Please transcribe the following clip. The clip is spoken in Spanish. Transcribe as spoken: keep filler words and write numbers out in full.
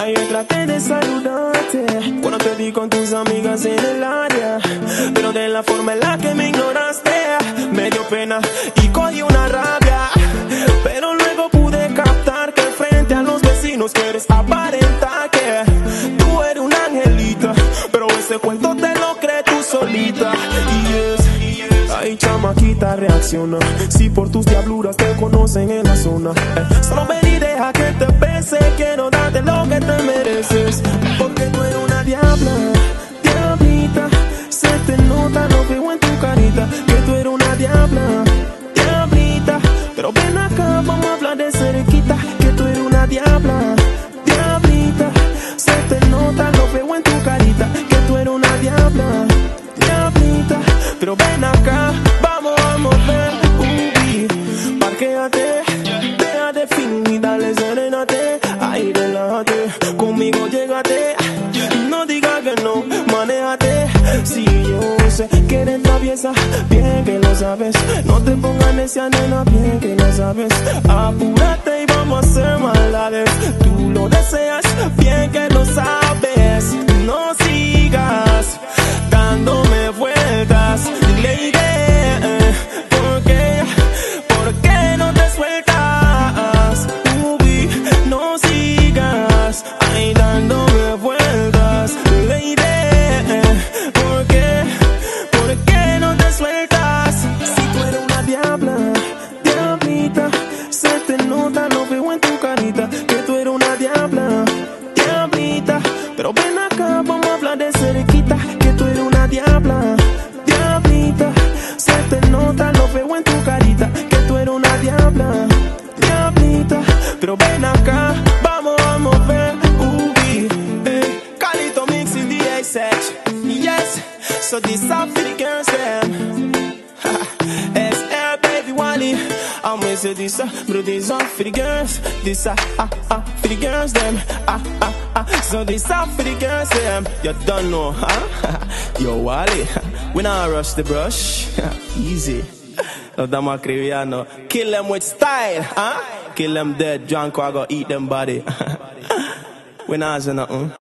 Ayer traté de saludarte cuando te vi con tus amigas en el área, pero de la forma en la que me ignoraste me dio pena y cogí una rabia. Pero luego pude captar que frente a los vecinos quieres aparentar que tú eres una angelita, pero ese cuento te lo crees tú solita. Y es ay, chamaquita, reacciona. Si por tus diabluras te conocen en la zona, eh, solo ven y deja que te pese. Quiero darte lo que te mereces, porque tú eres una diabla, diablita. Se te nota, lo veo en tu carita, que tú eres una diabla, diablita. Pero ven acá, vamos a hablar de cerquita, que tú eres una diabla, diablita. Se te nota, lo veo en tu carita, que tú eres una diabla, diablita. Pero ven acá, vamos a mover, uy, parquéate, deja de fingir, dale serénate, ay, relájate, conmigo llégate, no digas que no, manéjate. Si yo sé que eres traviesa, bien que lo sabes, no te pongas necia, nena, bien que lo sabes. Apúrate y vamos a hacer maldades, tú lo deseas, bien que lo sabes. No sigas dándome vueltas, lady, ¿por qué? ¿Por qué no te sueltas? Uy, no sigas ahí dándome vueltas, lady, ¿por qué? ¿Por qué no te sueltas? Si tú eres una diabla, diablita, se te nota, lo veo en tu carita, que tú eres una diabla, diablita. Pero ven acá, vamos a hablar de cerquita, que tú eres una diabla, diablita. Se te nota, lo veo en tu carita, que tú eres una diabla, diablita. Pero ven acá, vamos a mover, uy, eh. Calito mix in the A section, yes. So this up for the girls, them. S L baby Wally, I'm with you, this up, but this up for the girls, this up, ah, ah, for the girls, them, ah, ah, ah. So this up for the girls, them. You don't know, huh? Yo, Wally, we not rush the brush, easy. No dama criviano, kill them with style, huh? Kill them dead, drunk, I go eat them body. We not say nothing.